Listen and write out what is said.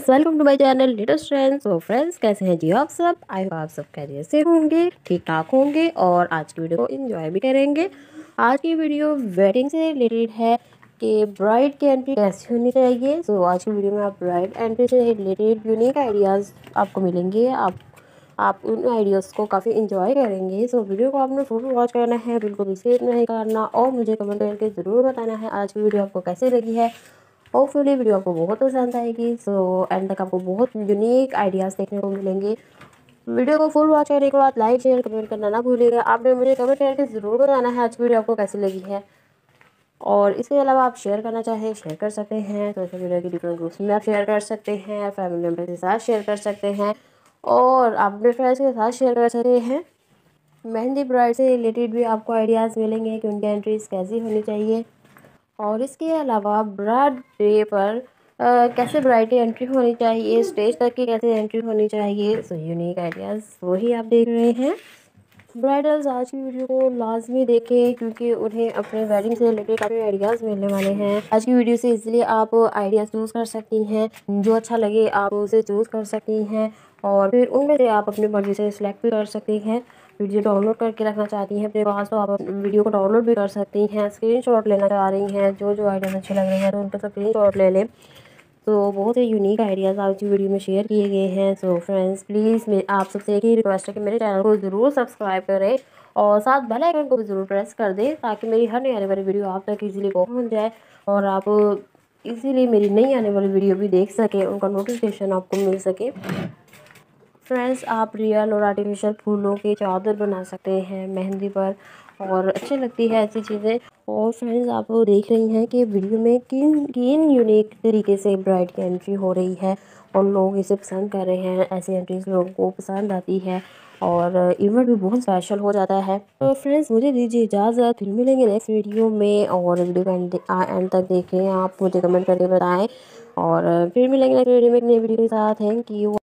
Friends, welcome to my channel latest trends. तो friends, कैसे हैं जी आप सब? आई होप आप सब खैरियत से होंगे, ठीक ठाक होंगे और आज की वीडियो को एंजॉय भी करेंगे। आज की वीडियो वेडिंग से रिलेटेड है कि ब्राइड की एंट्री कैसी होनी चाहिए। तो आज की वीडियो में आप ब्राइड एंट्री से रिलेटेड यूनिक आइडियाज़ आपको मिलेंगे। आप उन आइडियाज़ को काफ़ी इंजॉय करेंगे। सो वीडियो को आपने फुल वॉच करना है, बिल्कुल भी स्किप नहीं करना और मुझे कमेंट करके ज़रूर बताना है आज की वीडियो आपको कैसी लगी है। होपफुली वीडियो आपको बहुत पसंद आएगी। सो एंड तक आपको बहुत यूनिक आइडियाज़ देखने को मिलेंगे। वीडियो को फुल वॉच करने के बाद लाइक शेयर कमेंट करना ना भूलिएगा। आपने मुझे कमेंट करके ज़रूर बताना है आज की वीडियो आपको कैसी लगी है। और इसके अलावा आप शेयर करना चाहें शेयर कर सकते हैं। सोशल मीडिया के डिफरेंट ग्रुप्स में आप शेयर कर सकते हैं, फैमिली मेम्बर के साथ शेयर कर सकते हैं और अपने फ्रेंड्स के साथ शेयर कर सकते हैं। मेहंदी ब्राइड से रिलेटेड भी आपको आइडियाज़ मिलेंगे कि उनकी एंट्रीज कैसी होनी चाहिए। और इसके अलावा ब्राइड डे पर कैसे ब्राइड की एंट्री होनी चाहिए, स्टेज तक की कैसे एंट्री होनी चाहिए। सो यूनिक आइडियाज़ वही आप देख रहे हैं। ब्राइडल्स आज की वीडियो को लाजमी देखें क्योंकि उन्हें अपने वेडिंग से रिलेटेड काफ़ी आइडियाज़ मिलने वाले हैं। आज की वीडियो से इसलिए आप आइडियाज़ चूज़ कर सकती हैं, जो अच्छा लगे आप उसे चूज़ कर सकती हैं और फिर उनमें से आप अपनी मर्ज़ी से सिलेक्ट भी कर सकती हैं। वीडियो डाउनलोड करके रखना चाहती हैं अपने पास तो आप वीडियो को डाउनलोड भी कर सकती हैं। स्क्रीनशॉट लेना चाह रही हैं, जो आइडियाज़ अच्छे लग रहे हैं तो उनका स्क्रीनशॉट ले लें। तो बहुत ही यूनिक आइडियाज़ आज की वीडियो में शेयर किए गए हैं। सो फ्रेंड्स, प्लीज़ मैं आप सबसे एक ही रिक्वेस्ट है कि मेरे चैनल को ज़रूर सब्सक्राइब करें और साथ बेल आइकन को भी ज़रूर प्रेस कर दें ताकि मेरी हर नई आने वाली वीडियो आप तक इजीली पहुंच जाए और आप इजीली मेरी नई आने वाली वीडियो भी देख सकें, उनका नोटिफिकेशन आपको मिल सके। फ्रेंड्स, आप रियल और आर्टिफिशियल फूलों की चादर बना सकते हैं मेहंदी पर और अच्छी लगती है ऐसी चीज़ें। और फ्रेंड्स, आप देख रही हैं कि वीडियो में किन किन यूनिक तरीके से ब्राइड की एंट्री हो रही है और लोग इसे पसंद कर रहे हैं। ऐसी एंट्रीज लोगों को पसंद आती है और इवेंट भी बहुत स्पेशल हो जाता है। तो फ्रेंड्स, मुझे दीजिए इजाज़त, फिर मिलेंगे नेक्स्ट वीडियो में और वीडियो का एंड तक देखें, आप मुझे कमेंट करके बताएं और फिर मिलेंगे नेक्स्ट वीडियो में एक नई वीडियो के साथ। Thank you.